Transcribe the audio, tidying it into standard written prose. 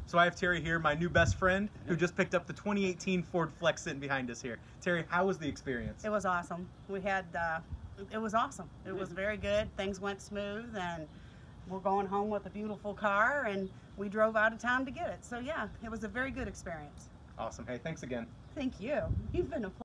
So I have Terry here, my new best friend, who just picked up the 2018 Ford Flex sitting behind us here. Terry, how was the experience? It was awesome. We had, it was awesome. It was very good. Things went smooth, and we're going home with a beautiful car, and we drove out of town to get it. So yeah, it was a very good experience. Awesome. Hey, thanks again. Thank you. You've been a